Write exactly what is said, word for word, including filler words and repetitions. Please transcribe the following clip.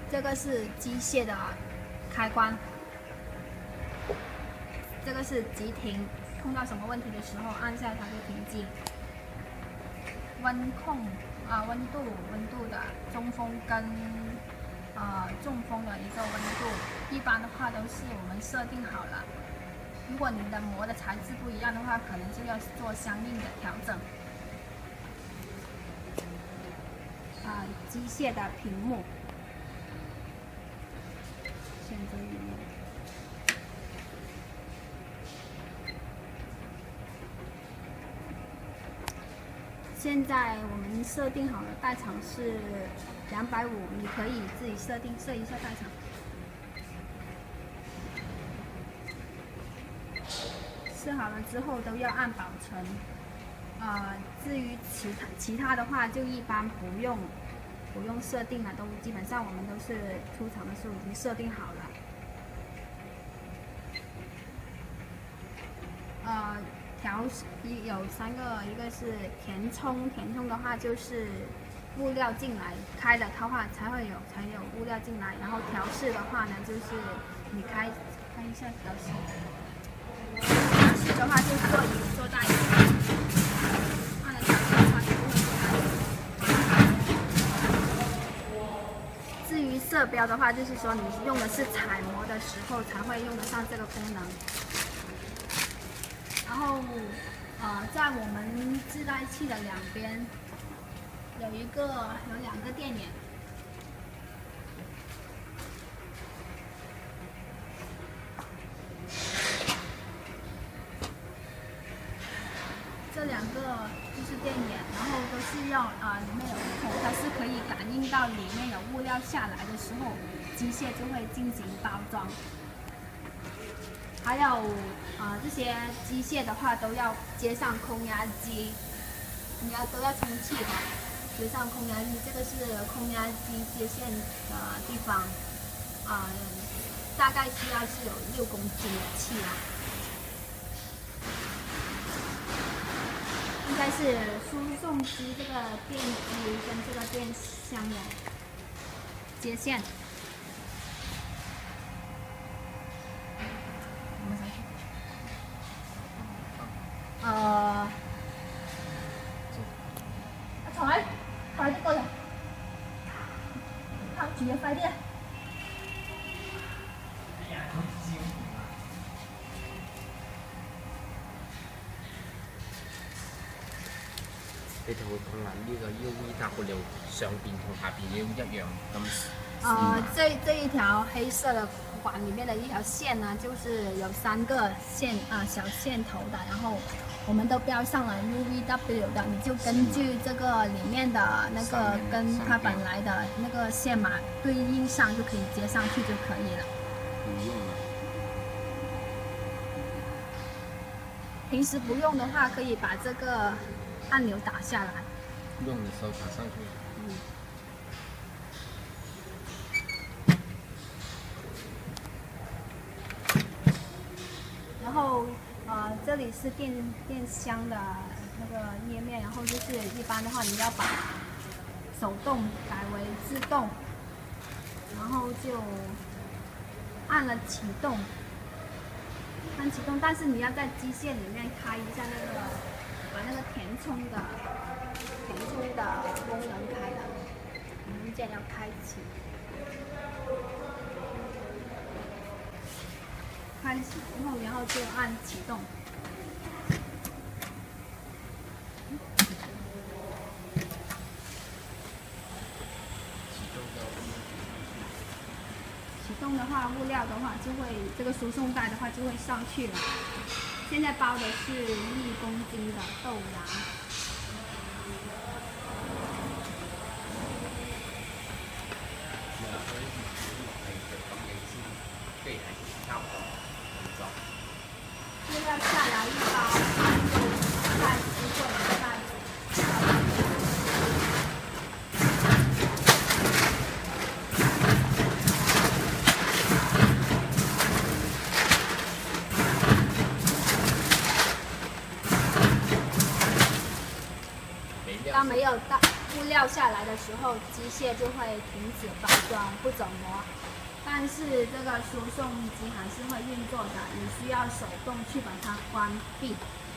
这个是机械的开关，这个是急停，碰到什么问题的时候按下它就停机。温控啊，温度温度的中风跟呃中风的一个温度，一般的话都是我们设定好了。如果你的膜的材质不一样的话，可能就要做相应的调整。啊，机械的屏幕，选择里面。现在我们设定好了代场是两百五，你可以自己设定设一下代场。设好了之后都要按保存。呃，至于其他其他的话，就一般不用不用设定了，都基本上我们都是出厂的时候已经设定好了。呃，调有三个，一个是填充，填充的话就是物料进来开了的话才会有才有物料进来，然后调试的话呢，就是你开看一下调试。调试的话就做一做大一点，按了调试的话就不会过来。至于色标的话，就是说你用的是彩膜的时候才会用得上这个功能。然后，呃，在我们自带器的两边有一个有两个电眼。这两个就是电眼，然后都是要啊、呃，里面有一口，它是可以感应到里面有物料下来的时候，机械就会进行包装。还有啊、呃，这些机械的话都要接上空压机，你要都要充气的，接上空压机，这个是空压机接线的地方，啊、呃，大概需要是有六公斤的气啊。应该是输送机这个电机跟这个电箱的接线。呃，啊，財快啲過嚟，拍住啊，快啲啊！ 你同我講啦，呢個 U V 塔嘅流上邊同下邊要一樣咁。 呃，这这一条黑色的管里面的一条线呢，就是有三个线啊、呃、小线头的，然后我们都标上了 U V W 的，你就根据这个里面的那个跟它本来的那个线码对应上，就可以接上去就可以了。 不用了。 平时不用的话，可以把这个按钮打下来。 用的时候打上去。 嗯。然后呃，这里是电电箱的那个页面，然后就是一般的话，你要把手动改为自动，然后就按了启动，按启动，但是你要在机械里面开一下那个，把那个填充的填充的功能开了，文件要开启。开启之后，然后就按启动。启动的话，物料的话就会这个输送带的话就会上去了。现在包的是一公斤的豆芽。现在下来一包菜丝或者菜籽。它没有到。 布料下来的时候，机械就会停止包装不走模。但是这个输送机还是会运作的，你需要手动去把它关闭。